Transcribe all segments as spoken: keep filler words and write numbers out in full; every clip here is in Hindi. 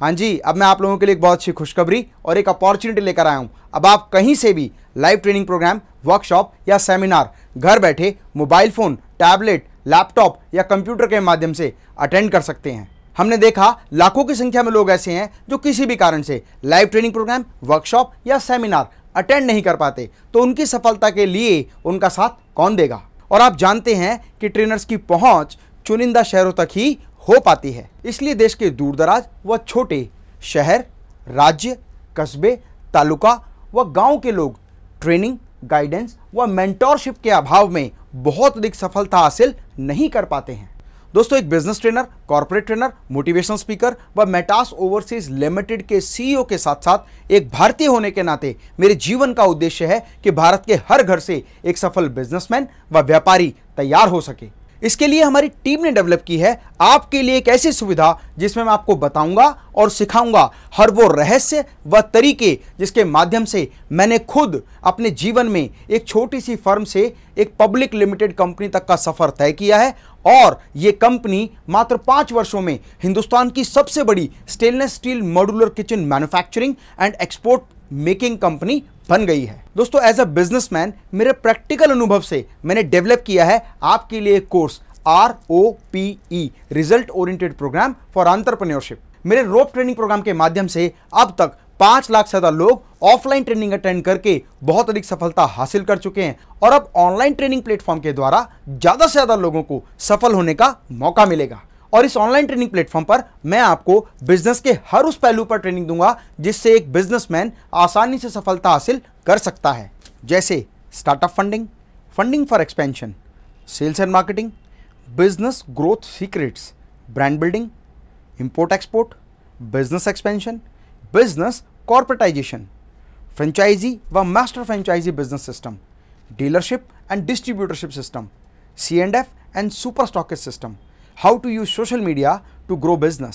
हाँ जी, अब मैं आप लोगों के लिए एक बहुत अच्छी खुशखबरी और एक अपॉर्चुनिटी लेकर आया हूँ। अब आप कहीं से भी लाइव ट्रेनिंग प्रोग्राम, वर्कशॉप या सेमिनार घर बैठे मोबाइल फोन, टैबलेट, लैपटॉप या कंप्यूटर के माध्यम से अटेंड कर सकते हैं। हमने देखा लाखों की संख्या में लोग ऐसे हैं जो किसी भी कारण से लाइव ट्रेनिंग प्रोग्राम, वर्कशॉप या सेमिनार अटेंड नहीं कर पाते, तो उनकी सफलता के लिए उनका साथ कौन देगा। और आप जानते हैं कि ट्रेनर्स की पहुंच चुनिंदा शहरों तक ही हो पाती है, इसलिए देश के दूर दराज व छोटे शहर, राज्य, कस्बे, तालुका व गांव के लोग ट्रेनिंग, गाइडेंस व मेंटोरशिप के अभाव में बहुत अधिक सफलता हासिल नहीं कर पाते हैं। दोस्तों, एक business trainer, corporate trainer, motivational speaker व मेटास ओवरसीज लिमिटेड के सीईओ के साथ साथ एक भारतीय होने के नाते मेरे जीवन का उद्देश्य है कि भारत के हर घर से एक सफल बिजनेसमैन व व्यापारी तैयार हो सके। इसके लिए हमारी टीम ने डेवलप की है आपके लिए एक ऐसी सुविधा जिसमें मैं आपको बताऊंगा और सिखाऊंगा हर वो रहस्य व तरीके जिसके माध्यम से मैंने खुद अपने जीवन में एक छोटी सी फर्म से एक पब्लिक लिमिटेड कंपनी तक का सफर तय किया है। और ये कंपनी मात्र पांच वर्षों में हिंदुस्तान की सबसे बड़ी stainless steel modular kitchen manufacturing and export making company बन गई है। दोस्तों, एज अ बिजनेसमैन मेरे प्रैक्टिकल अनुभव से मैंने डेवलप किया है आपके लिए एक course R O P E result oriented programme for entrepreneurship. मेरे रोप ट्रेनिंग प्रोग्राम के माध्यम से अब तक पांच लाख से ज्यादा लोग ऑफलाइन ट्रेनिंग अटेंड करके बहुत अधिक सफलता हासिल कर चुके हैं और अब ऑनलाइन ट्रेनिंग प्लेटफॉर्म के द्वारा ज्यादा से ज्यादा लोगों को सफल होने का मौका मिलेगा। और इस ऑनलाइन ट्रेनिंग प्लेटफॉर्म पर मैं आपको बिजनेस के हर उस पहलू पर ट्रेनिंग दूंगा जिससे एक बिजनेसमैन आसानी से सफलता हासिल कर सकता है, जैसे startup funding, funding for expansion, sales and marketing, business growth secrets, brand building, import export, business expansion, business corporatisation, franchisee व master franchisee business system, dealership and distributorship system, C and F and super stockage system, how to use social media to grow business,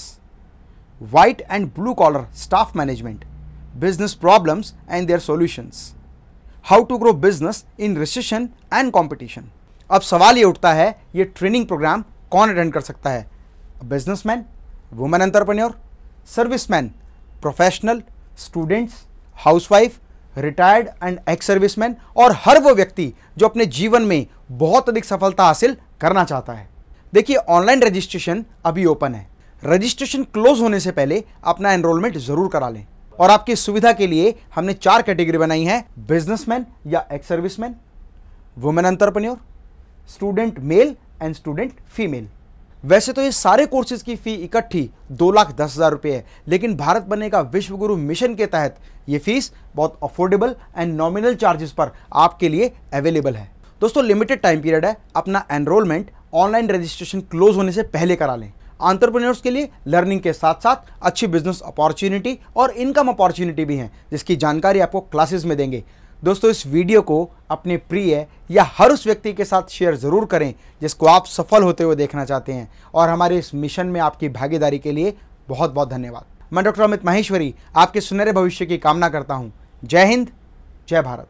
white and blue collar staff management, business problems and their solutions, how to grow business in recession and competition। अब सवाल ये उठता है, ये ट्रेनिंग प्रोग्राम कौन अटेंड कर सकता है? Businessman, women entrepreneur, serviceman, professional, students, housewife, retired and ex serviceman और हर वो व्यक्ति जो अपने जीवन में बहुत अधिक सफलता हासिल करना चाहता है। देखिए, ऑनलाइन रजिस्ट्रेशन अभी ओपन है। रजिस्ट्रेशन क्लोज होने से पहले अपना एनरोलमेंट जरूर करा लें। और आपकी सुविधा के लिए हमने चार कैटेगरी बनाई है: बिजनेसमैन या ex serviceman, women entrepreneur, student male and student female. वैसे तो ये सारे कोर्सेज की फी इकट्ठी दो लाख दस हजार रुपये है, लेकिन भारत बनेगा विश्वगुरु मिशन के तहत ये फीस बहुत अफोर्डेबल एंड नॉमिनल चार्जेस पर आपके लिए अवेलेबल है। दोस्तों, लिमिटेड टाइम पीरियड है, अपना एनरोलमेंट ऑनलाइन रजिस्ट्रेशन क्लोज होने से पहले करा लें। एंटरप्रेन्योर्स के लिए लर्निंग के साथ साथ अच्छी बिजनेस अपॉर्चुनिटी और इनकम अपॉर्चुनिटी भी है, जिसकी जानकारी आपको क्लासेस में देंगे। दोस्तों, इस वीडियो को अपने प्रिय या हर उस व्यक्ति के साथ शेयर जरूर करें जिसको आप सफल होते हुए देखना चाहते हैं। और हमारे इस मिशन में आपकी भागीदारी के लिए बहुत बहुत धन्यवाद। मैं डॉक्टर अमित माहेश्वरी आपके सुनहरे भविष्य की कामना करता हूँ। जय हिंद, जय Bharat.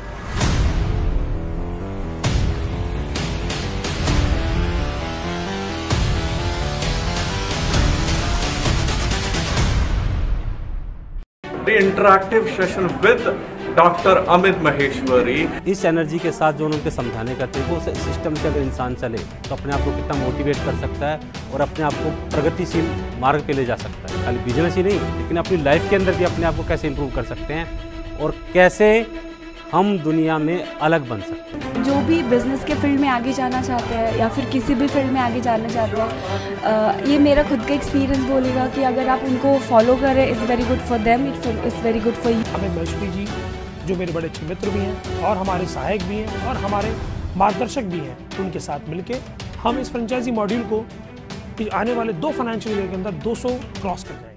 Interactive session with doctor Amit Maheshwari. इस एनर्जी के साथ जो उनके समझाने का थे, वो सिस्टम से अगर इंसान चले तो अपने आप को कितना मोटिवेट कर सकता है और अपने आप को प्रगतिशील मार्ग पे ले जा सकता है। खाली बिजनेस ही नहीं, लेकिन अपनी लाइफ के अंदर भी अपने आप को कैसे इंप्रूव कर सकते हैं और कैसे हम दुनिया में अलग बन सकते हैं। जो भी बिज़नेस के फील्ड में आगे जाना चाहते हैं या फिर किसी भी फील्ड में आगे जाना चाहते हैं, ये मेरा खुद का एक्सपीरियंस बोलेगा कि अगर आप उनको फॉलो करें, it's very good for them, it's very good for you. Amit Maheshwari ji जो मेरे बड़े अच्छे मित्र भी हैं और हमारे सहायक भी हैं और हमारे मार्गदर्शक भी हैं, उनके साथ मिलके हम इस फ्रेंचाइजी मॉड्यूल को आने वाले दो फाइनेंशियल ईयर के अंदर दो सौ क्रॉस कर जाएंगे।